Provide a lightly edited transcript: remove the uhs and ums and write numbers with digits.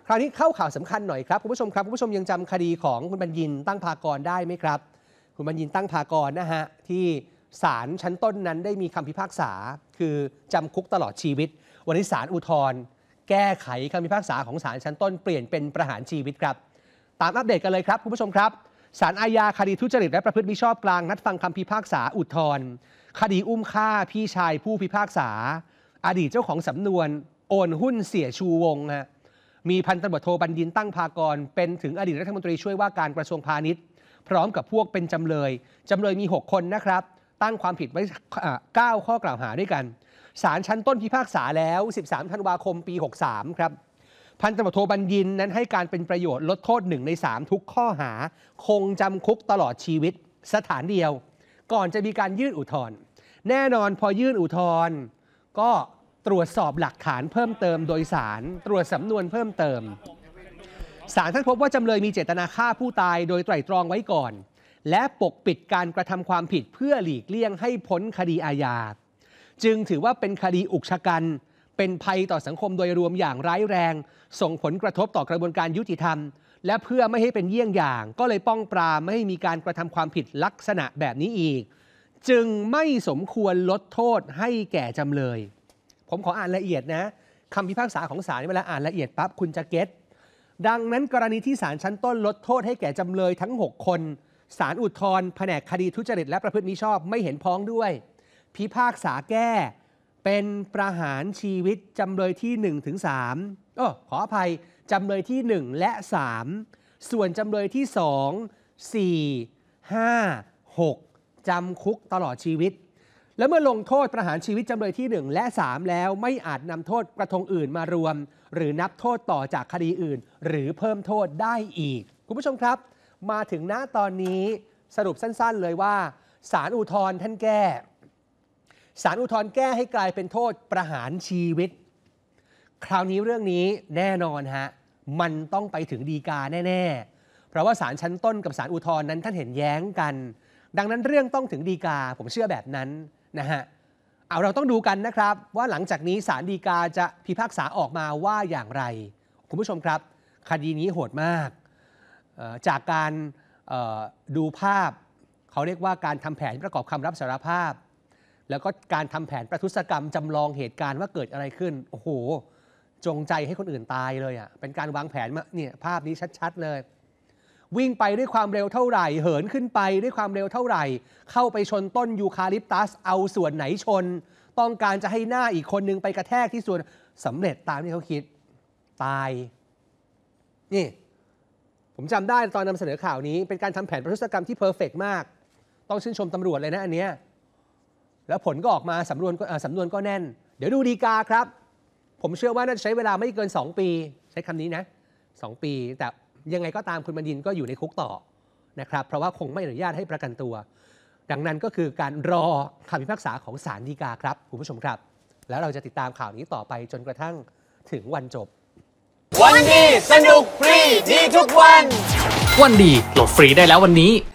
คราวนี้เข้าข่าวสำคัญหน่อยครับคุณผู้ชมครับคุณผู้ชมยังจำคดีของคุณบัญญินตั้งภากรได้ไหมครับคุณบัญญินตั้งภากรนะฮะที่ศาลชั้นต้นนั้นได้มีคำพิพากษาคือจำคุกตลอดชีวิตวันนี้ศาลอุทธรณ์แก้ไขคำพิพากษาของศาลชั้นต้นเปลี่ยนเป็นประหารชีวิตครับตามอัปเดตกันเลยครับคุณผู้ชมครับศาลอาญาคดีทุจริตและประพฤติมิชอบกลางนัดฟังคำพิพากษาอุทธรณ์คดีอุ้มฆ่าพี่ชายผู้พิพากษาอดีตเจ้าของสำนวนโอนหุ้นเสียชูวงศ์มีพันตำรวจโทบัญญินตั้งภากรเป็นถึงอดีตรัฐมนตรีช่วยว่าการกระทรวงพาณิชย์พร้อมกับพวกเป็นจำเลยมี6คนนะครับตั้งความผิดไว้9ข้อกล่าวหาด้วยกันศาลชั้นต้นพิพากษาแล้ว13ธันวาคมปี63ครับพันตำรวจโทบัญญินนั้นให้การเป็นประโยชน์ลดโทษ1 ใน 3ทุกข้อหาคงจำคุกตลอดชีวิตสถานเดียวก่อนจะมีการยื่นอุทธรณ์แน่นอนพอยื่นอุทธรณ์ก็ตรวจสอบหลักฐานเพิ่มเติมโดยศาลตรวจสำนวนเพิ่มเติมศาลท่านพบว่าจำเลยมีเจตนาฆ่าผู้ตายโดยไตร่ตรองไว้ก่อนและปกปิดการกระทำความผิดเพื่อหลีกเลี่ยงให้พ้นคดีอาญาจึงถือว่าเป็นคดีอุกชะกันเป็นภัยต่อสังคมโดยรวมอย่างร้ายแรงส่งผลกระทบต่อกระบวนการยุติธรรมและเพื่อไม่ให้เป็นเยี่ยงอย่างก็เลยป้องปรามไม่ให้มีการกระทำความผิดลักษณะแบบนี้อีกจึงไม่สมควรลดโทษให้แก่จำเลยผมขออ่านละเอียดนะคำพิพากษาของศาลเวลาอ่านละเอียดปั๊บคุณจะเก็ตดังนั้นกรณีที่ศาลชั้นต้นลดโทษให้แก่จำเลยทั้ง6คนศาลอุทธรณ์แผนกคดีทุจริตและประพฤติมิชอบไม่เห็นพ้องด้วยพิพากษาแก้เป็นประหารชีวิตจำเลยที่1 ถึง 3ขออภัยจำเลยที่1 และ 3ส่วนจำเลยที่2 4 5 6จำคุกตลอดชีวิตและเมื่อลงโทษประหารชีวิตจำเลยที่1 และ 3แล้วไม่อาจนำโทษกระทงอื่นมารวมหรือนับโทษต่อจากคดีอื่นหรือเพิ่มโทษได้อีกคุณผู้ชมครับมาถึงณตอนนี้สรุปสั้นๆเลยว่าศาลอุทธรณ์ท่านแก้ศาลอุทธรณ์แก้ให้กลายเป็นโทษประหารชีวิตคราวนี้เรื่องนี้แน่นอนมันต้องไปถึงฎีกาแน่ๆเพราะว่าศาลชั้นต้นกับศาลอุทธรณ์นั้นท่านเห็นแย้งกันดังนั้นเรื่องต้องถึงฎีกาผมเชื่อแบบนั้นเราต้องดูกันนะครับว่าหลังจากนี้ศาลฎีกาจะพิพากษาออกมาว่าอย่างไรคุณผู้ชมครับคดีนี้โหดมากจากการดูภาพเขาเรียกว่าการทำแผนประกอบคำรับสารภาพแล้วก็การทำแผนประทุษกรรมจำลองเหตุการณ์ว่าเกิดอะไรขึ้นโอ้โหจงใจให้คนอื่นตายเลยเป็นการวางแผนมาเนี่ยภาพนี้ชัดๆเลยวิ่งไปด้วยความเร็วเท่าไหร่เหินขึ้นไปด้วยความเร็วเท่าไหร่เข้าไปชนต้นยูคาลิปตัสเอาส่วนไหนชนต้องการจะให้หน้าอีกคนนึงไปกระแทกที่ส่วนสำเร็จตามที่เขาคิดตายนี่ผมจำได้ตอนนำเสนอข่าวนี้เป็นการทำแผนประทุษกรรมที่เพอร์เฟกต์มากต้องชื่นชมตำรวจเลยนะอันเนี้ยแล้วผลก็ออกมาสำนวนก็แน่นเดี๋ยวดูฎีกาครับผมเชื่อว่าน่าจะใช้เวลาไม่เกิน2 ปีใช้คำนี้นะ2 ปีแต่ยังไงก็ตามคุณบัญญินก็อยู่ในคุกต่อนะครับเพราะว่าคงไม่อนุญาตให้ประกันตัวดังนั้นก็คือการรอคำพิพากษาของศาลฎีกาครับคุณผู้ชมครับแล้วเราจะติดตามข่าวนี้ต่อไปจนกระทั่งถึงวันจบวันดีสนุกฟรีดีทุกวันวันดีโหลดฟรีได้แล้ววันนี้